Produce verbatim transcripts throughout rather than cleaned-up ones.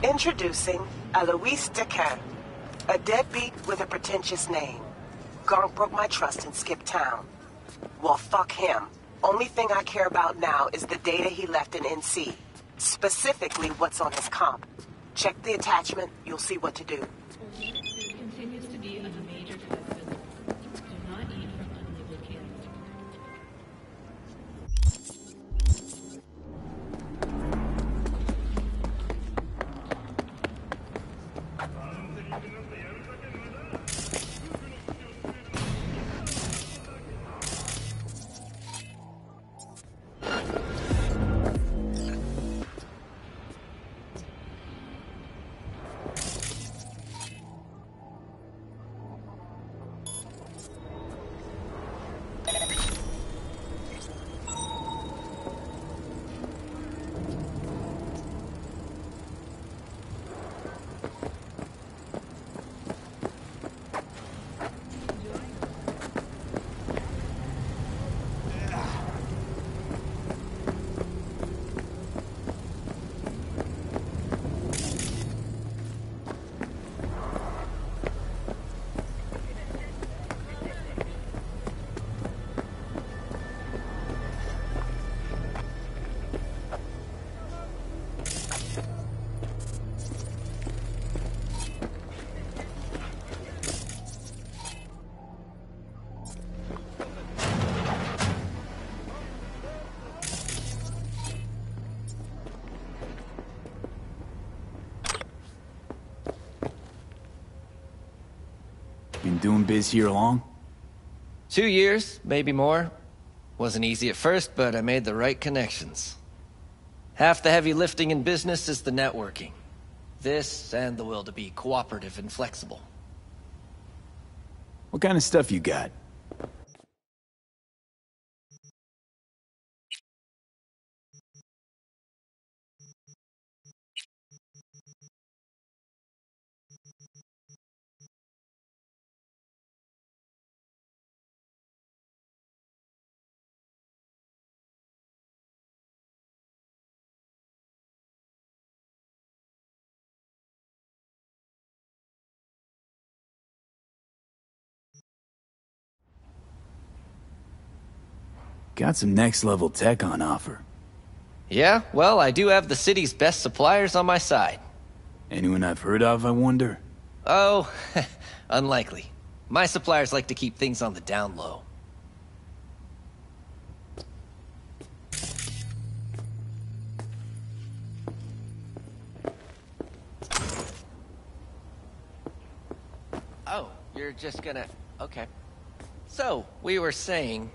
Introducing Alois Decan, a deadbeat with a pretentious name. Gonk broke my trust and skipped town. Well, fuck him. Only thing I care about now is the data he left in N C. Specifically, what's on his comp. Check the attachment, you'll see what to do. Continues to be a major test. Do not eat from unlabeled cans. Been doing biz here long? Two years, maybe more. Wasn't easy at first, but I made the right connections. Half the heavy lifting in business is the networking. This and the will to be cooperative and flexible. What kind of stuff you got? Got some next-level tech on offer. Yeah, well, I do have the city's best suppliers on my side. Anyone I've heard of, I wonder? Oh, unlikely. My suppliers like to keep things on the down low. Oh, you're just gonna... okay. So, we were saying...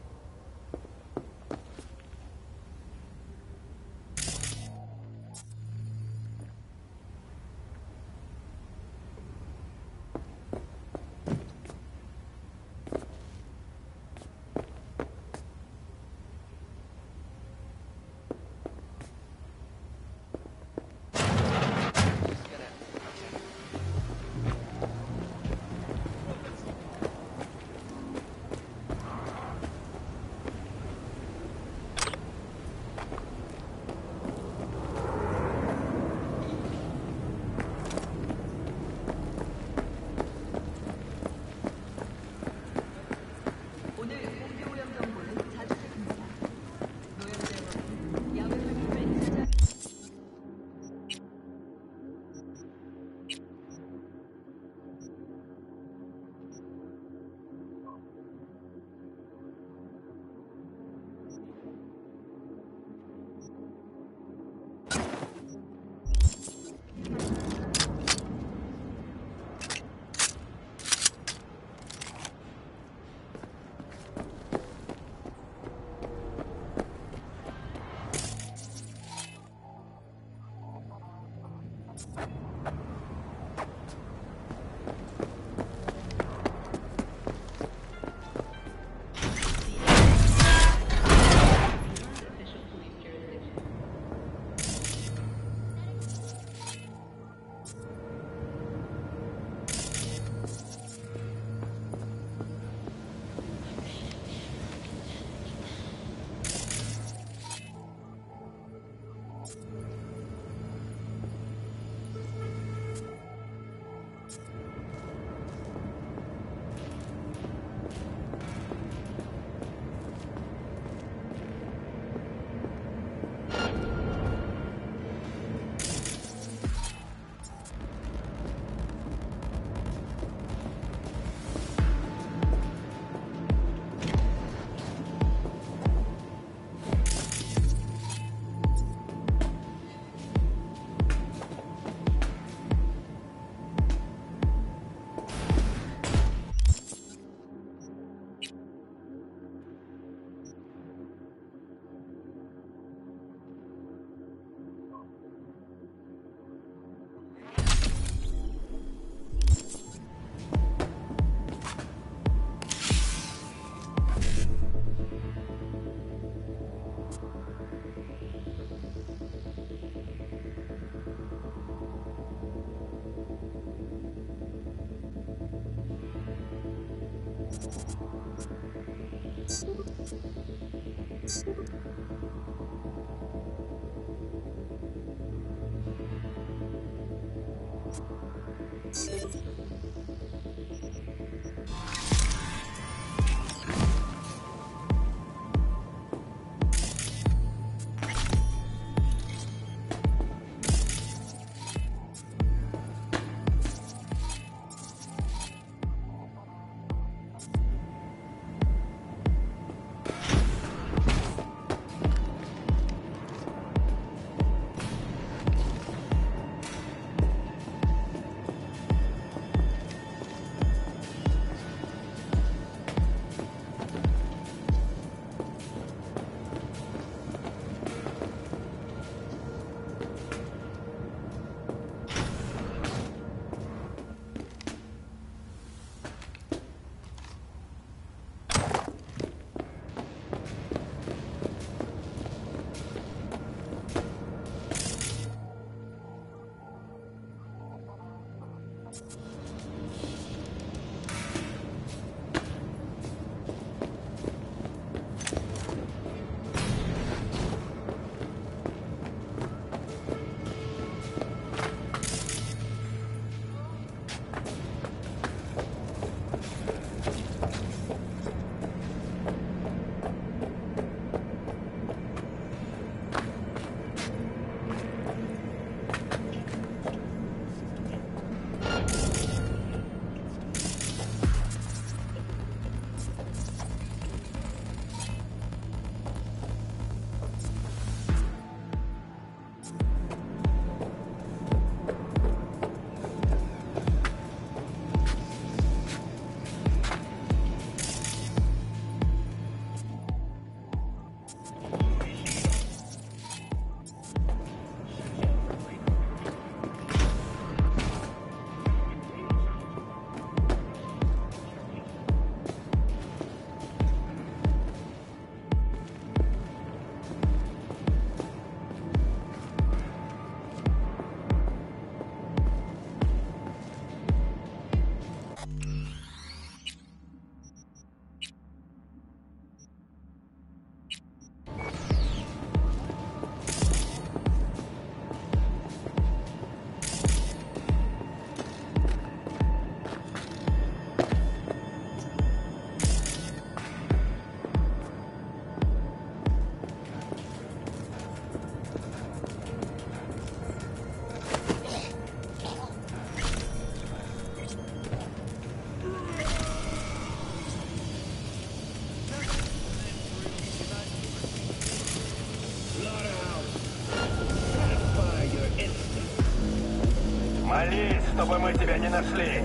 Молись, чтобы мы тебя не нашли.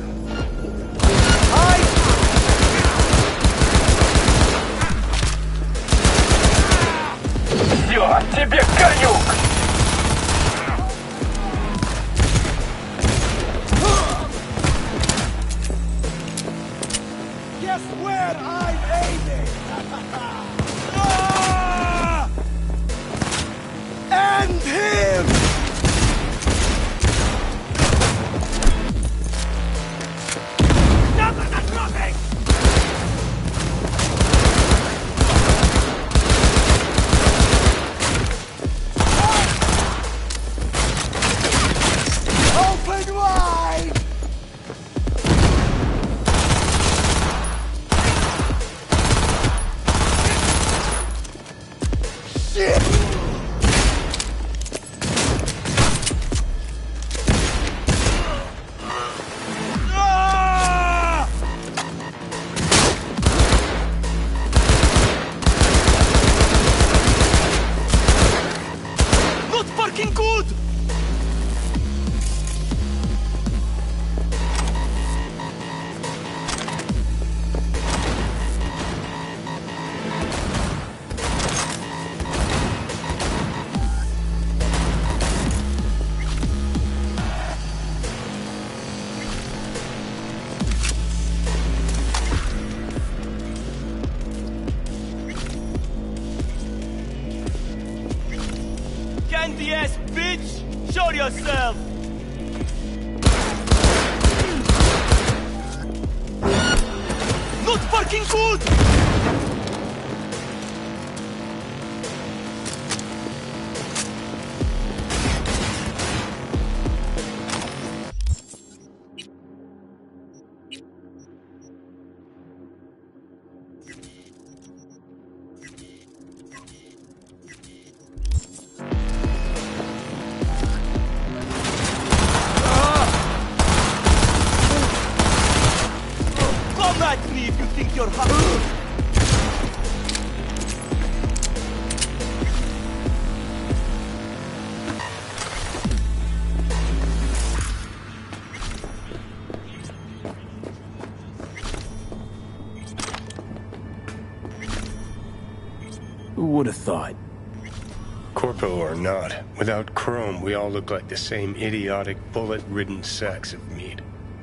Все, тебе конюк! Guess where I'm aiming? End him! Nothing is dropping! Open wide! Shit! Ah! Not fucking good! Candy ass bitch! Show yourself! Not fucking good! Who would have thought? Corpo or not, without Chrome, we all look like the same idiotic, bullet-ridden sacks of meat.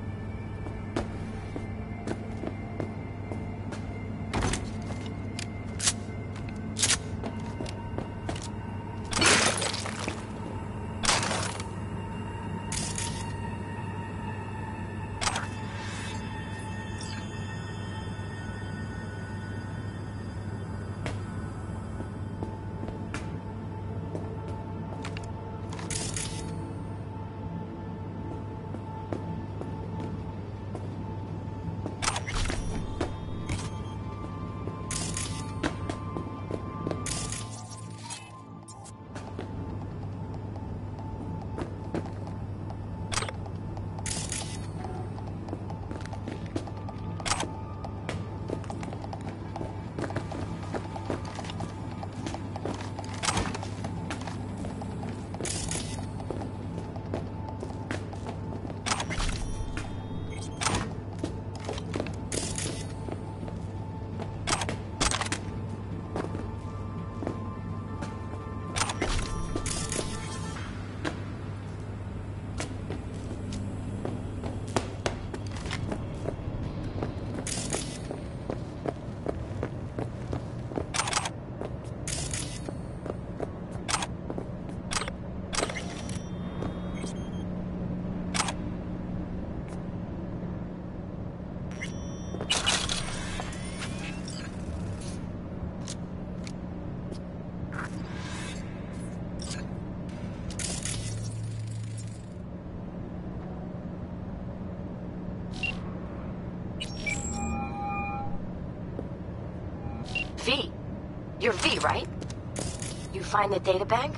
V. You're V, right? You find the databank?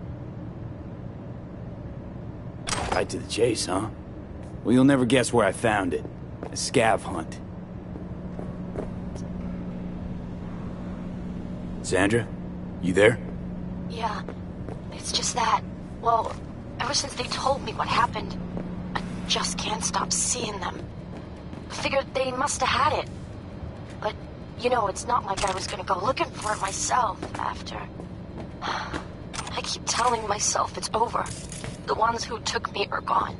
Right to the chase, huh? Well, you'll never guess where I found it. A scav hunt. Sandra? You there? Yeah. It's just that, well, ever since they told me what happened, I just can't stop seeing them. I figured they must have had it. But, you know, it's not like I was gonna go looking for it myself after. I keep telling myself it's over. The ones who took me are gone.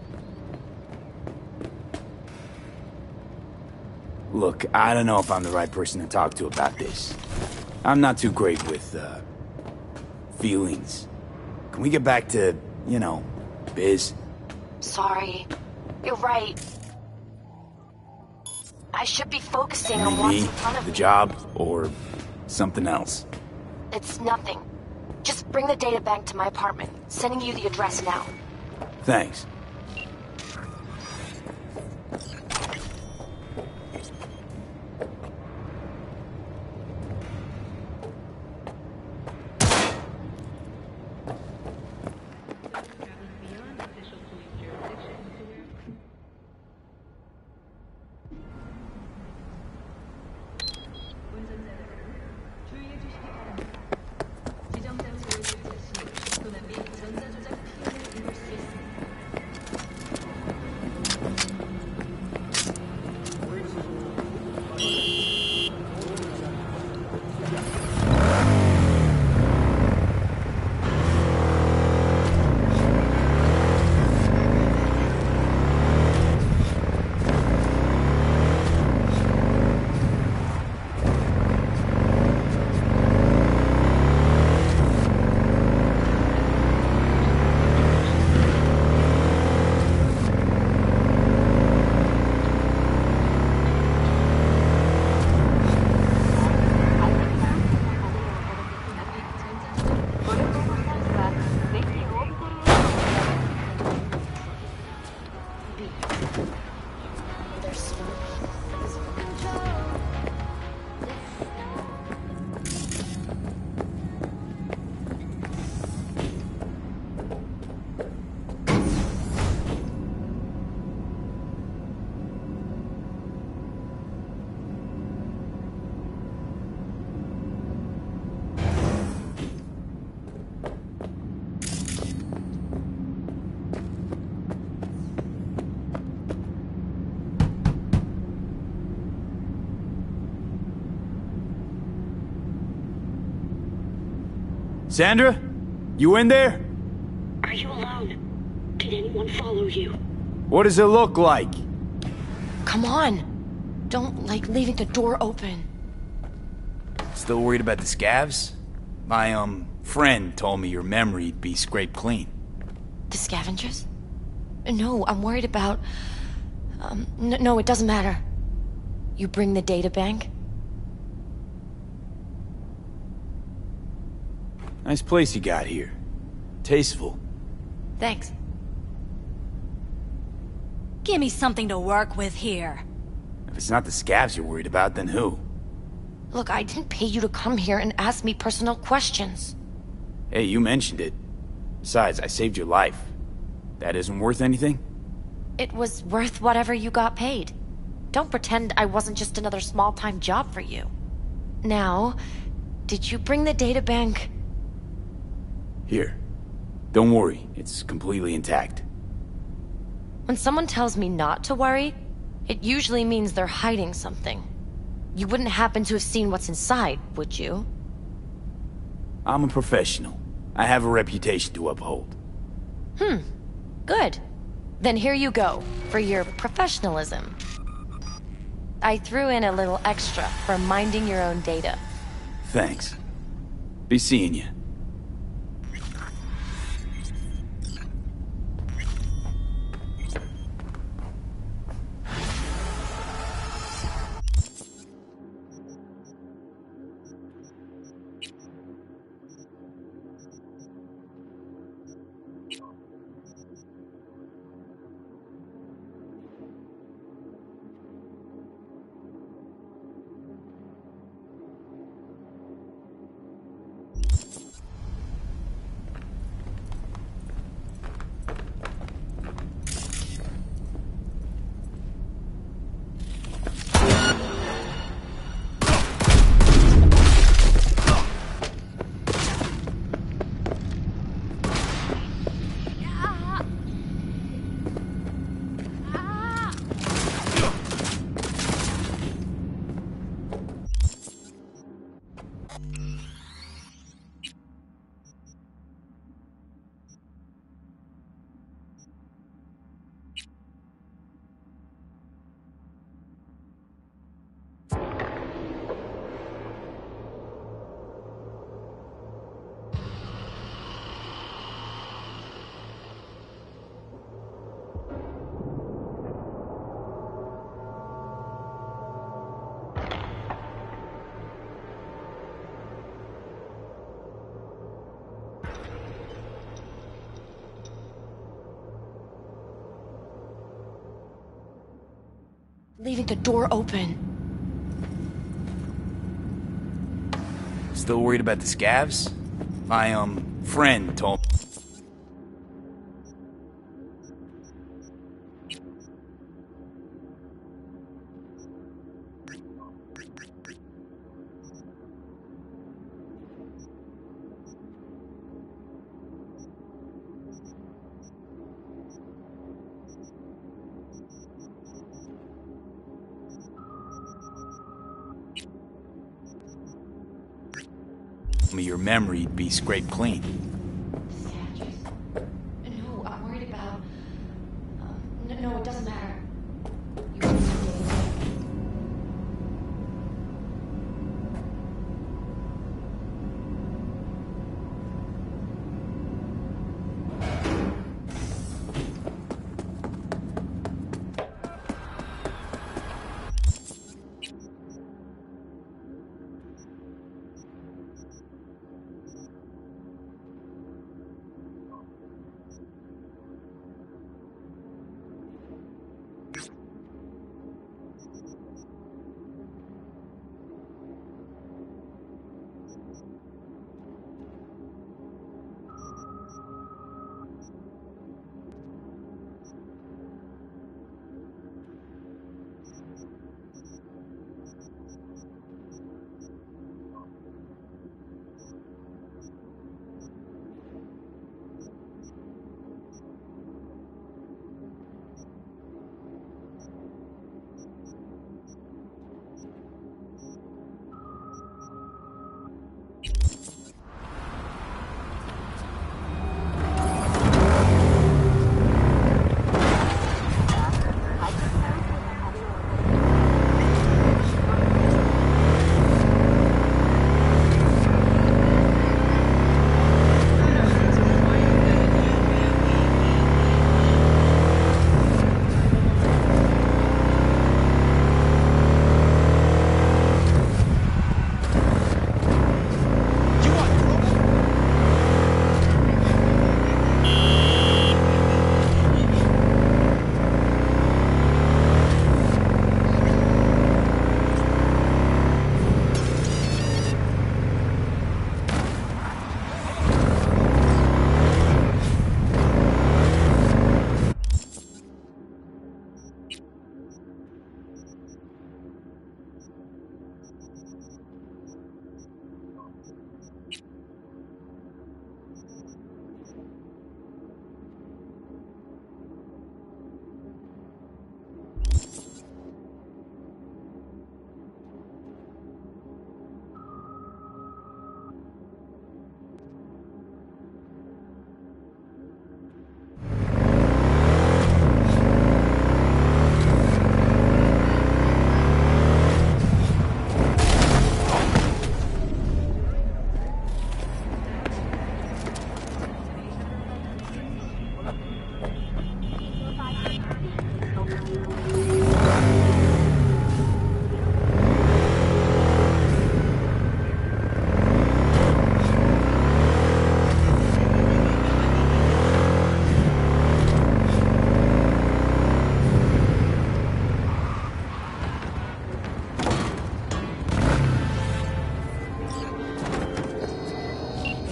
Look, I don't know if I'm the right person to talk to about this. I'm not too great with, uh, feelings. Can we get back to, you know, biz? Sorry. You're right. I should be focusing on Me, what's in front of the me. job, or something else? It's nothing. Just bring the data bank to my apartment. Sending you the address now. Thanks. Beyond official police jurisdiction to where 주의해 주시기 바랍니다. 지정 장소에 설치 시 도난 및 전자 조작 피해를 입을 수 있습니다. Sandra? You in there? Are you alone? Did anyone follow you? What does it look like? Come on. Don't like leaving the door open. Still worried about the scavs? My, um, friend told me your memory'd be scraped clean. The scavengers? No, I'm worried about... Um, n no, it doesn't matter. You bring the data bank? Nice place you got here. Tasteful. Thanks. Give me something to work with here. If it's not the scavs you're worried about, then who? Look, I didn't pay you to come here and ask me personal questions. Hey, you mentioned it. Besides, I saved your life. That isn't worth anything? It was worth whatever you got paid. Don't pretend I wasn't just another small-time job for you. Now, did you bring the data bank? Here. Don't worry, it's completely intact. When someone tells me not to worry, it usually means they're hiding something. You wouldn't happen to have seen what's inside, would you? I'm a professional. I have a reputation to uphold. Hmm. Good. Then here you go, for your professionalism. I threw in a little extra for minding your own data. Thanks. Be seeing you. Leaving the door open. Still worried about the scavs? My, um, friend told... me your memory'd be scraped clean. No, I'm worried about... Um, no, no, it doesn't matter.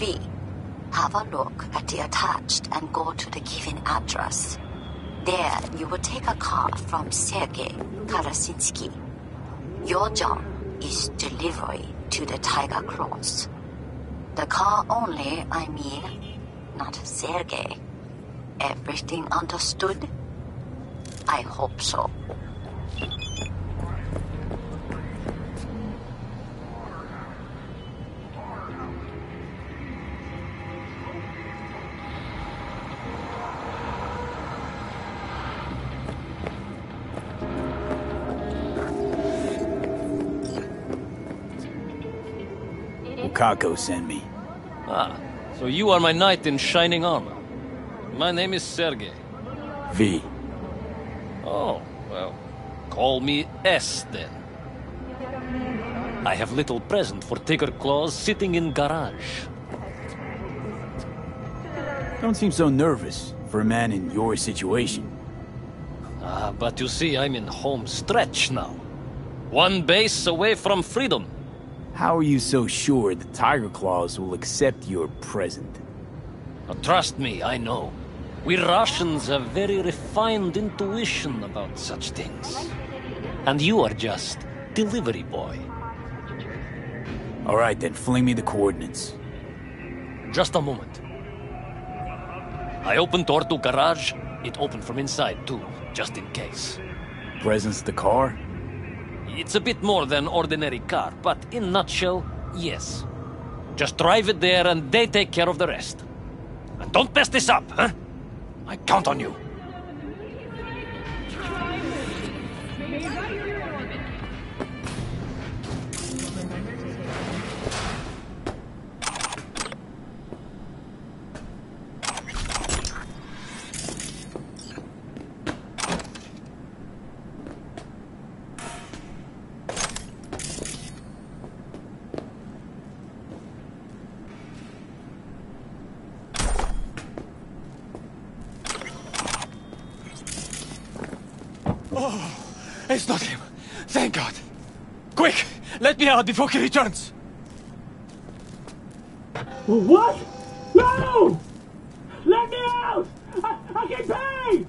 V. Have a look at the attached and go to the given address. There, you will take a car from Sergei Karasinski. Your job is delivery to the Tiger Claws. The car only, I mean, not Sergei. Everything understood? I hope so. Kako sent me. Ah, so you are my knight in shining armor. My name is Sergei. V. Oh, well, call me S then. I have little present for Tiger Claws sitting in garage. Don't seem so nervous for a man in your situation. Ah, but you see, I'm in home stretch now. One base away from freedom. How are you so sure the Tiger Claws will accept your present? Now, trust me, I know. We Russians have very refined intuition about such things. And you are just delivery boy. All right, then fling me the coordinates. Just a moment. I opened door to garage. It opened from inside too, just in case. Presence the car? It's a bit more than ordinary car, but in nutshell, yes. Just drive it there and they take care of the rest. And don't mess this up, huh? I count on you. Oh, it's not him. Thank God. Quick, let me out before he returns. What? No! Let me out! I, I can pay!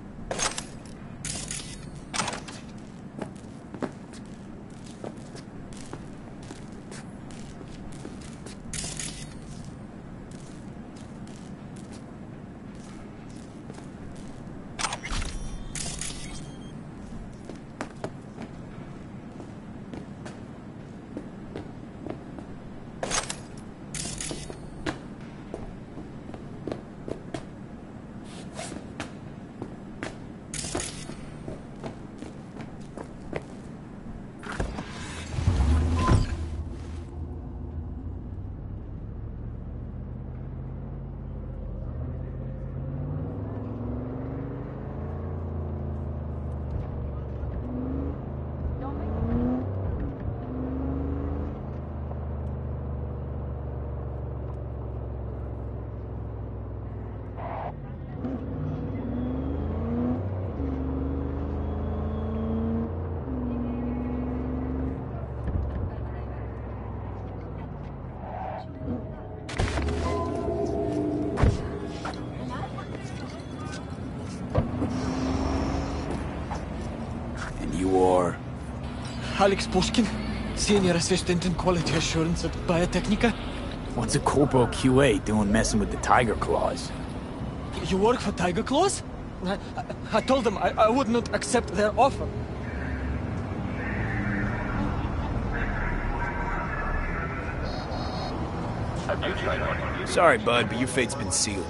Alex Pushkin, Senior Assistant in Quality Assurance at Biotechnica. What's a Corporal Q A doing messing with the Tiger Claws? You work for Tiger Claws? I, I, I told them I, I would not accept their offer. Sorry, bud, but your fate's been sealed.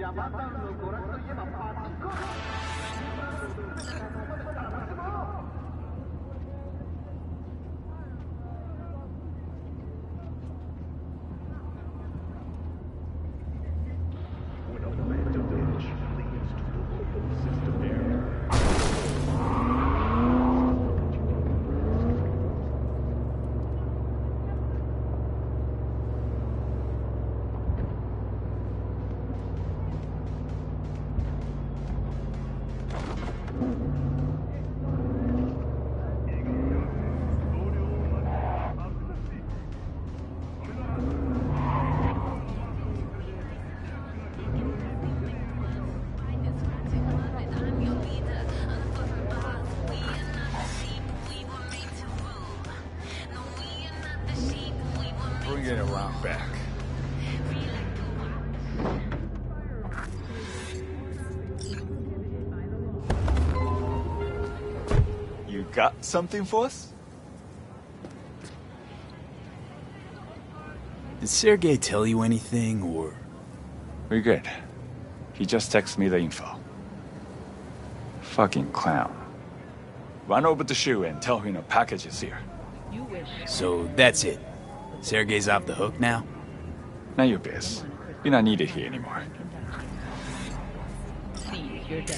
Bring it around back. You got something for us? Did Sergei tell you anything, or...? We're good. He just texted me the info. Fucking clown. Run over to Shu and tell him a package is here. So that's it. Sergei's off the hook now? Not your biz. You're not needed here anymore. See if you're done.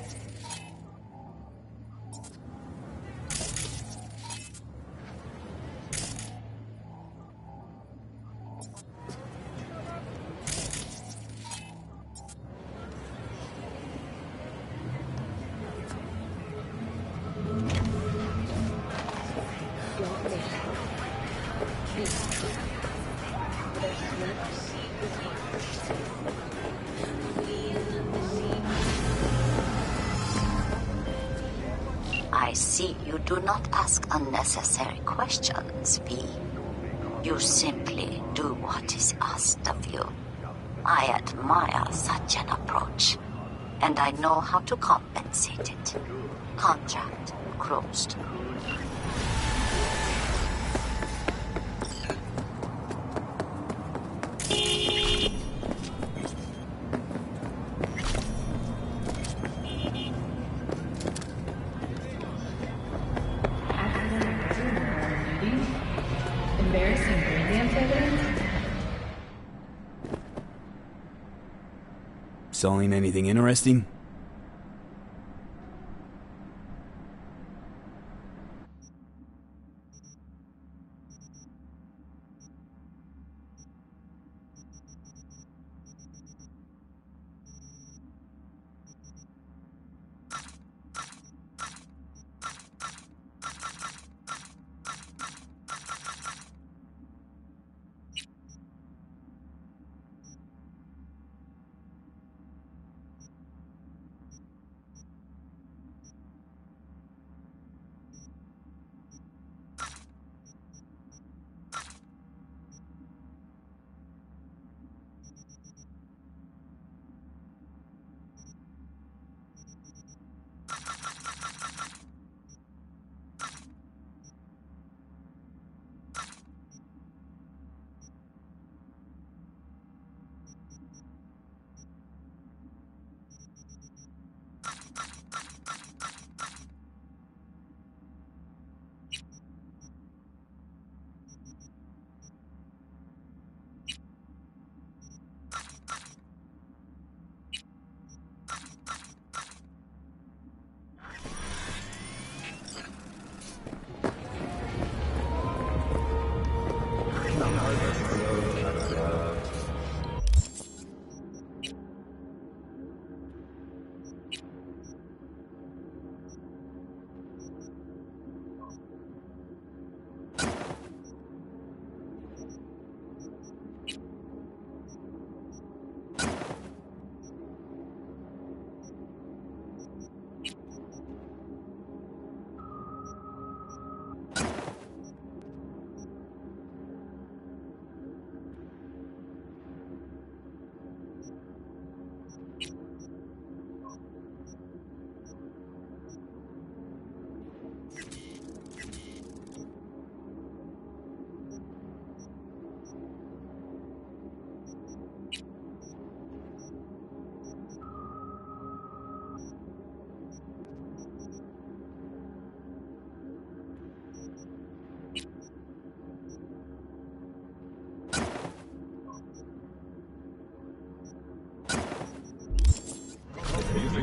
I see you do not ask unnecessary questions, V. You simply do what is asked of you. I admire such an approach, and I know how to compensate it. Contract closed. Embarrassing braindance evidence? Selling anything interesting?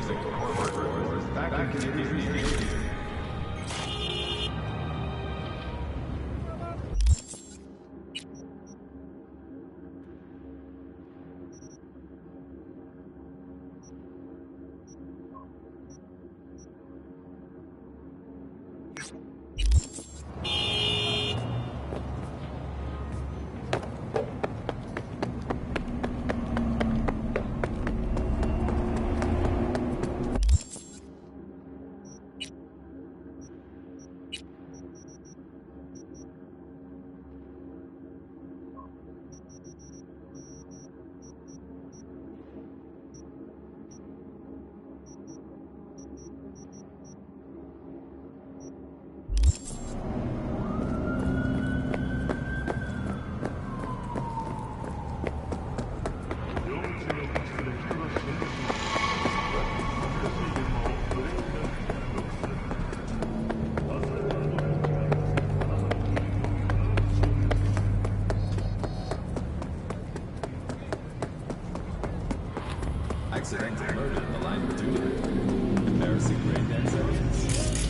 Accidental murder in the line of duty. Embarrassing breakdance evidence.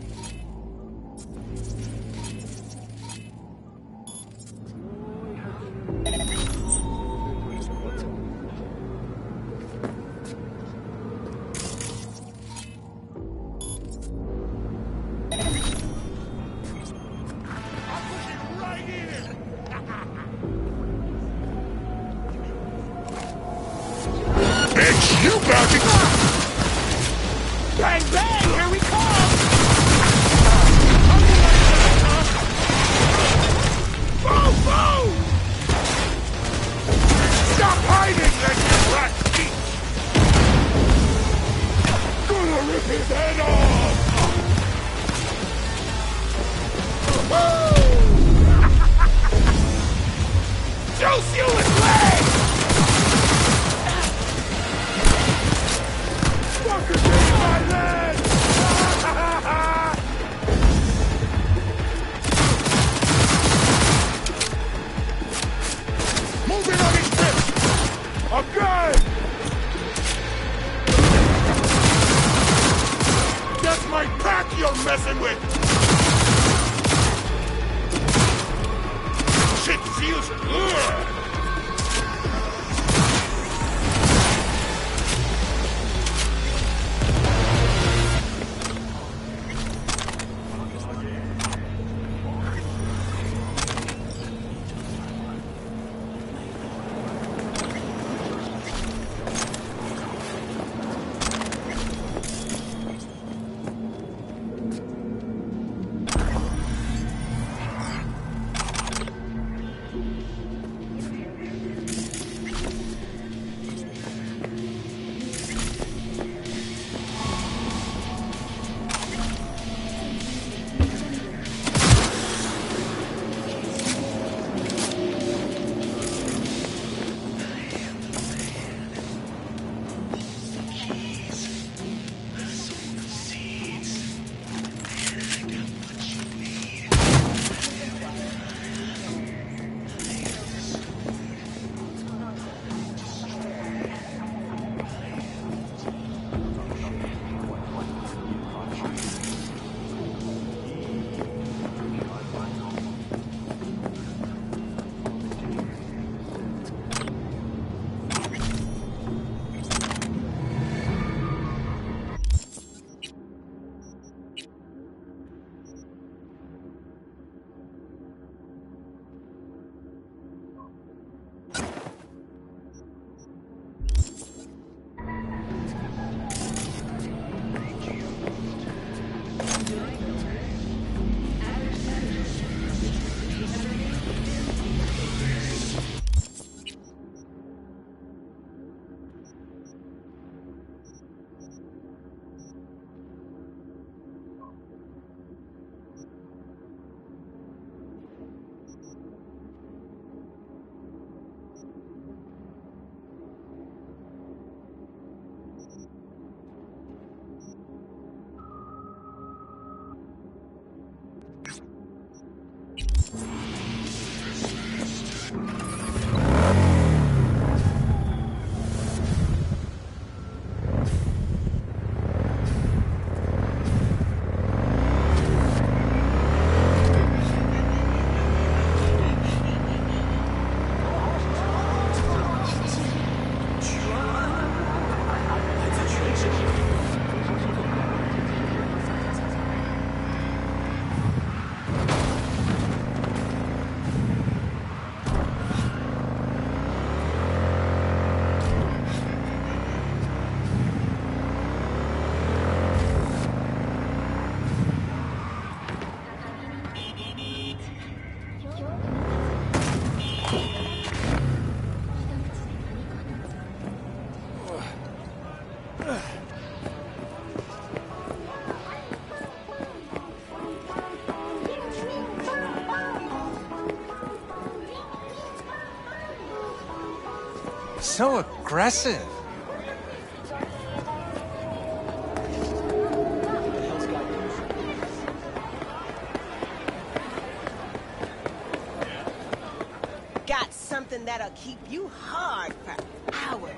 Bang, bang! Here we come! Boom, boom! Stop hiding, you rat feet! Gonna rip his head off! Juice you his leg! Fucker, take my leg! Moving on his trip! A gun! That's my pack you're messing with! Shit feels good! So aggressive. Got something that'll keep you hard for hours.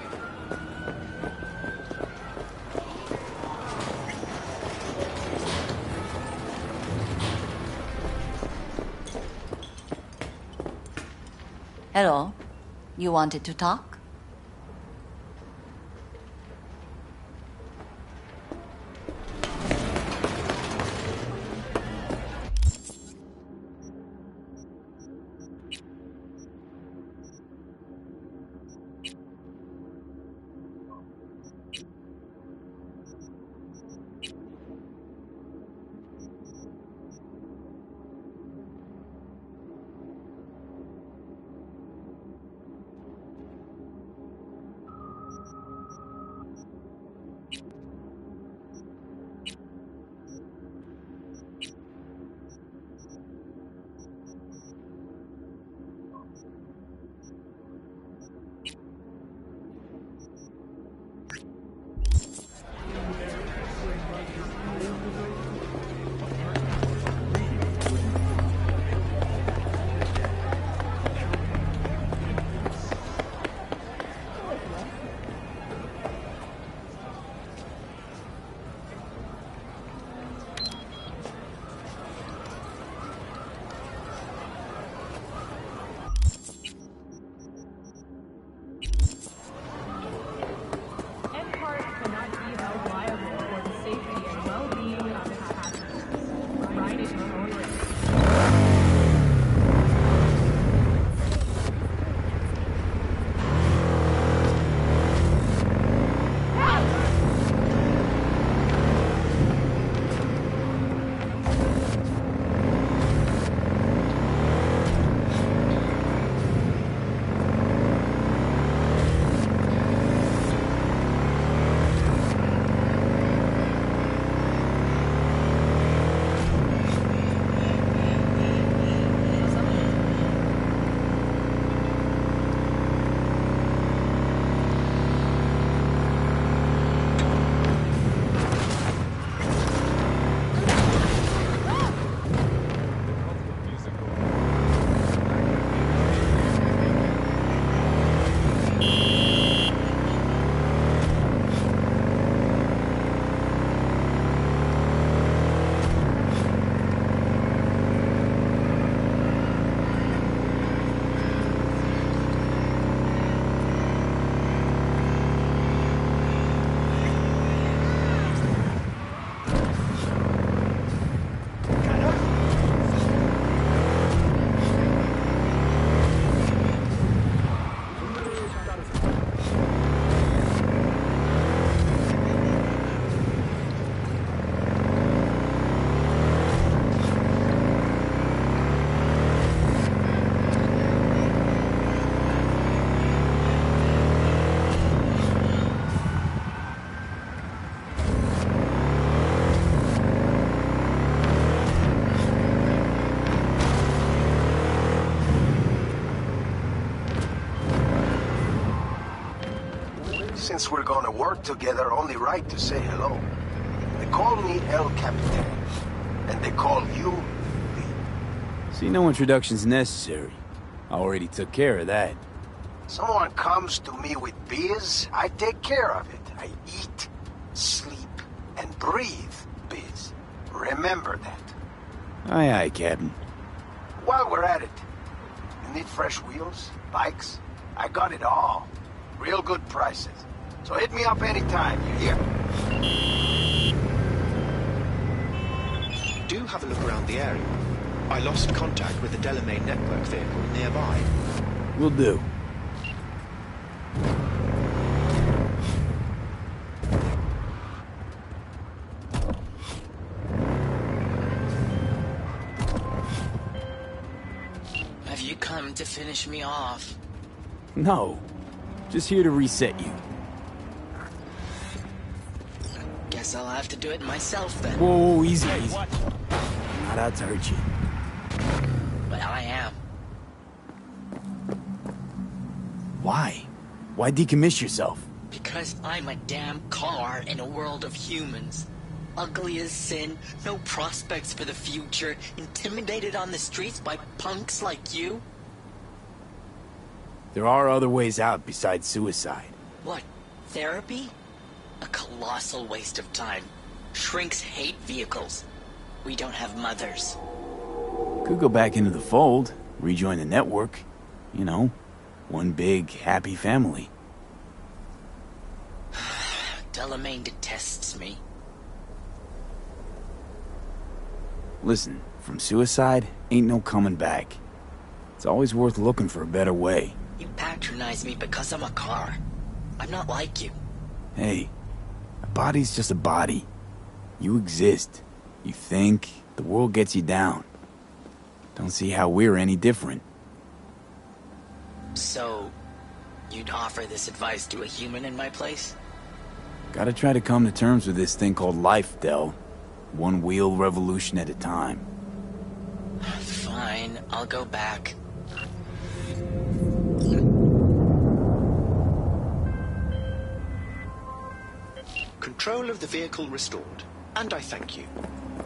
Hello. You wanted to talk? Since we're gonna work together, only right to say hello. They call me El Capitan, and they call you Lee. See, no introduction's necessary. I already took care of that. Someone comes to me with biz, I take care of it. I eat, sleep, and breathe biz. Remember that. Aye, aye, Captain. While we're at it, you need fresh wheels, bikes? I got it all. Real good prices. So hit me up anytime, you hear? Do have a look around the area. I lost contact with the Delamain network vehicle nearby. Will do. Have you come to finish me off? No. Just here to reset you. Guess I'll have to do it myself then. Whoa, whoa, easy, easy. I'm not out to hurt you. But I am. Why? Why decommiss yourself? Because I'm a damn car in a world of humans. Ugly as sin, no prospects for the future, intimidated on the streets by punks like you. There are other ways out besides suicide. What? Therapy? A colossal waste of time. Shrinks hate vehicles. We don't have mothers. Could go back into the fold, rejoin the network. You know, one big, happy family. Delamain detests me. Listen, from suicide, ain't no coming back. It's always worth looking for a better way. You patronize me because I'm a car. I'm not like you. Hey, a body's just a body. You exist. You think, the world gets you down. Don't see how we're any different. So, you'd offer this advice to a human in my place? Gotta try to come to terms with this thing called life, Del. One wheel revolution at a time. Fine, I'll go back. Control of the vehicle restored, and I thank you.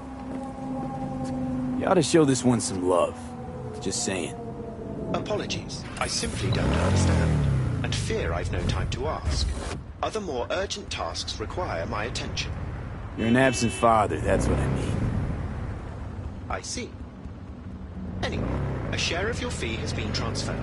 You ought to show this one some love. Just saying. Apologies. I simply don't understand, and fear I've no time to ask. Other more urgent tasks require my attention. You're an absent father, that's what I mean. I see. Anyway, a share of your fee has been transferred.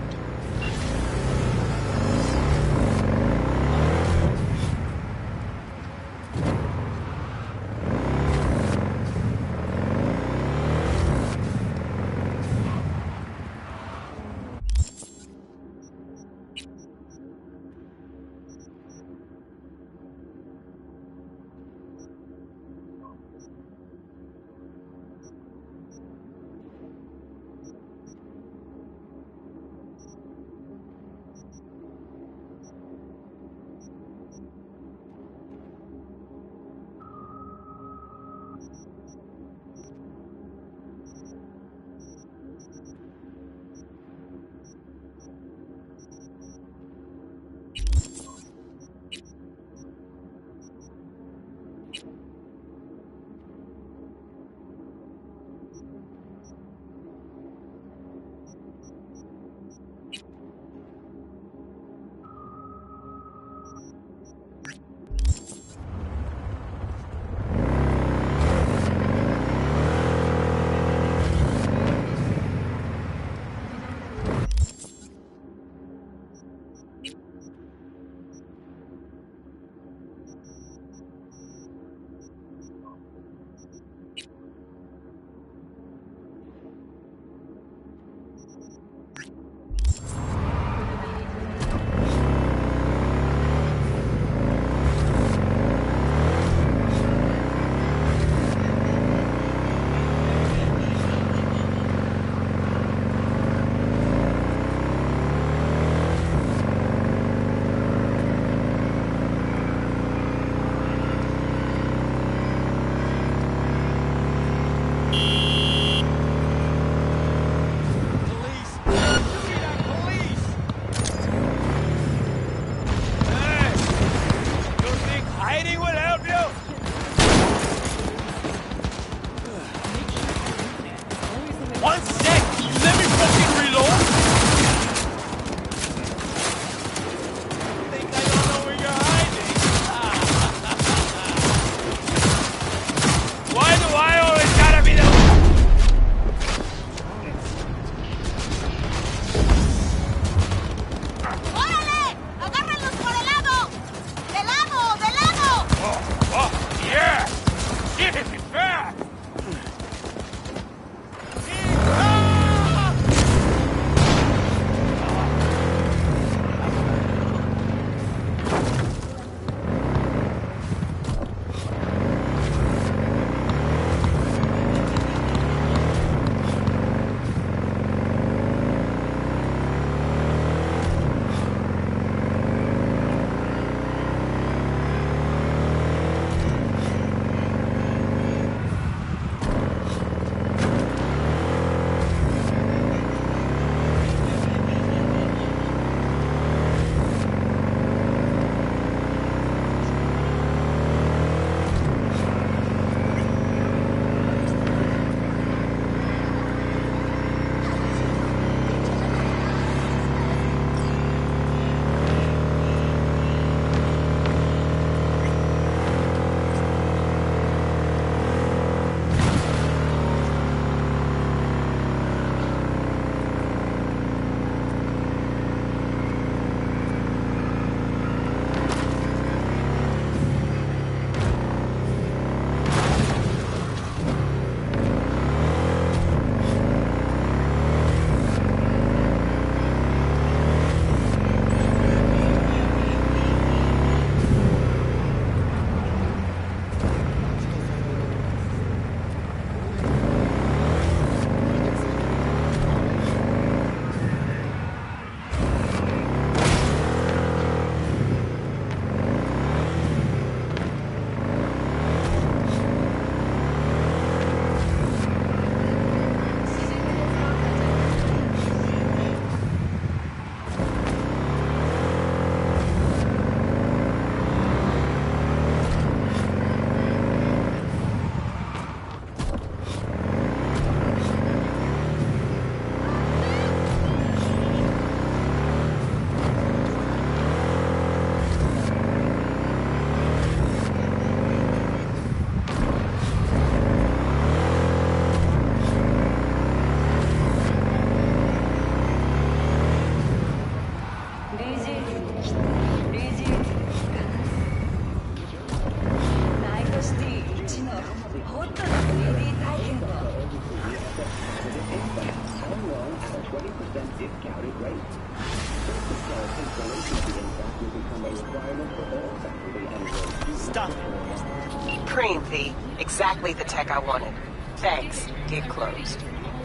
Stop it. Cream, V. Exactly the tech I wanted. Thanks. Gate closed.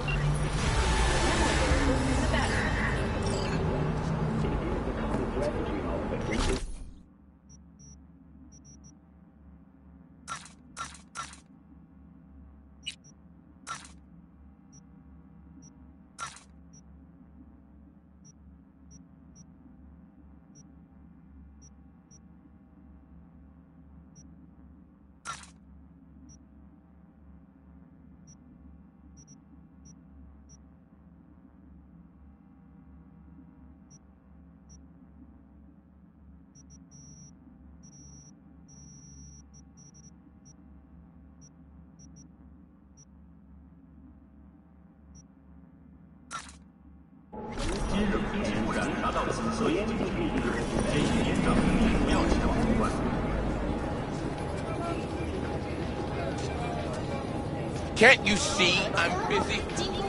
Can't you see I'm busy?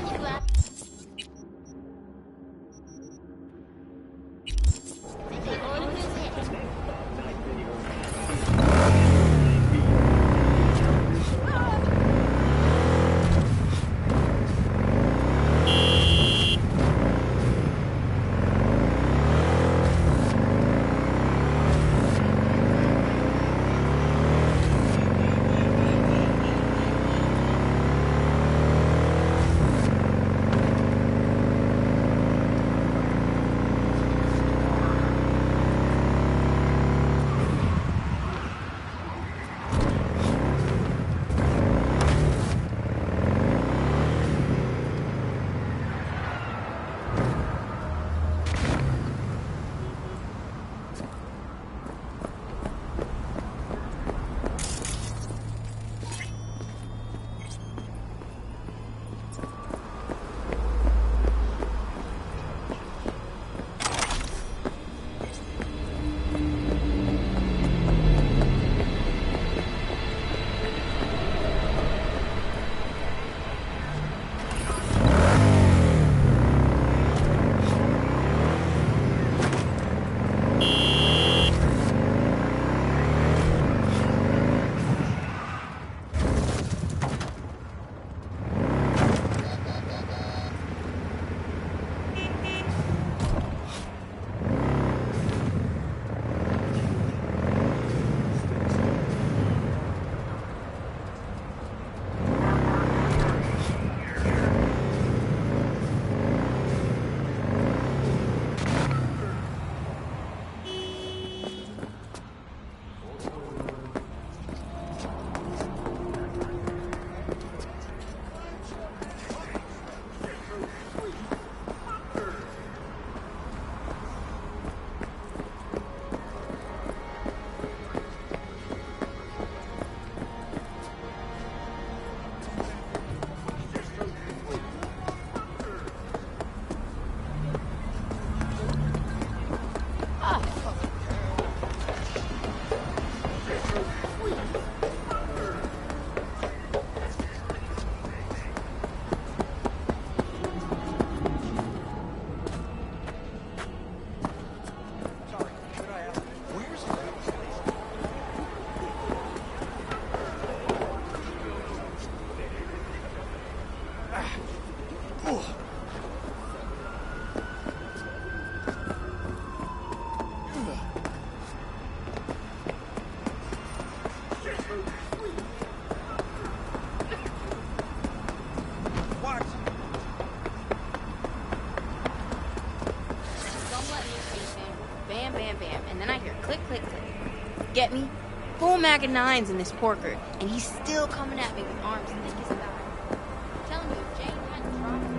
Get me? Full mag of nines in this porker, and he's still coming at me with arms thick as a thigh. I'm telling you, if Jane hadn't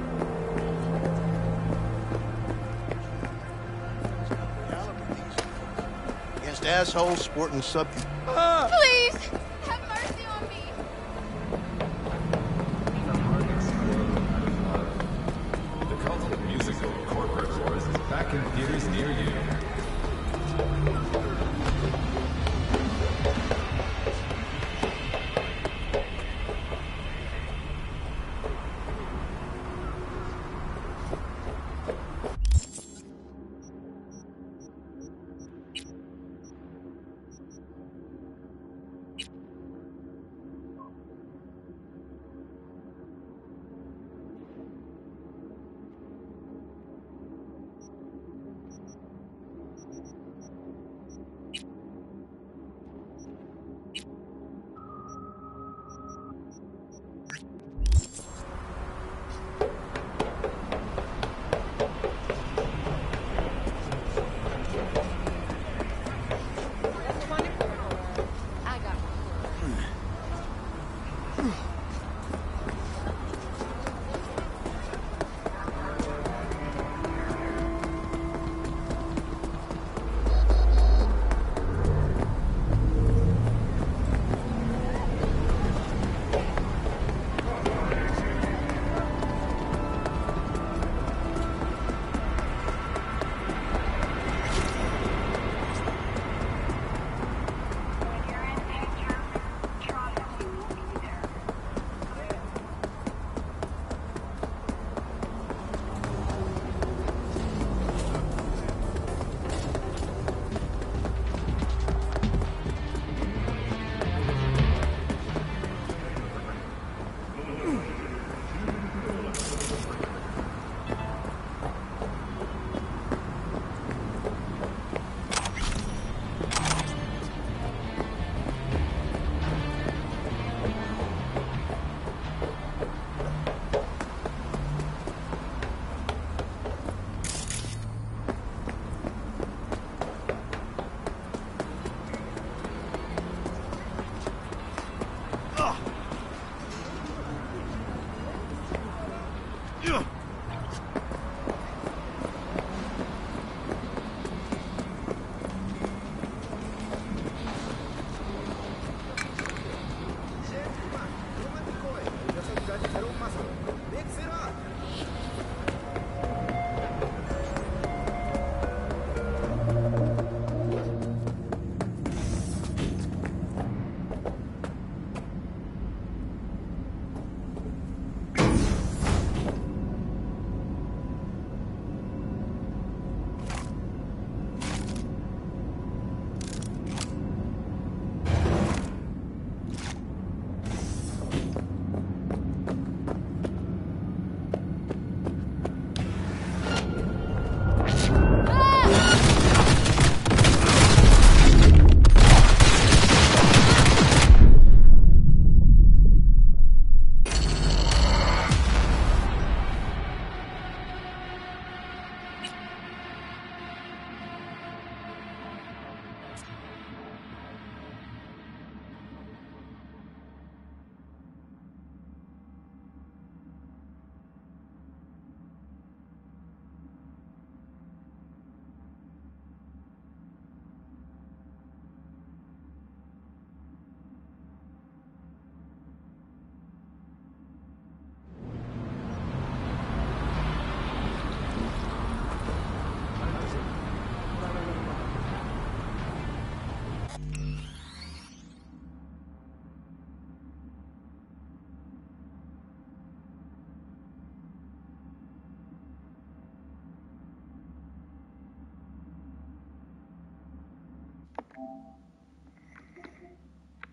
dropped Against assholes sporting sub. Please! Have mercy on me! The cult of musical corporate wars is back in theaters near you.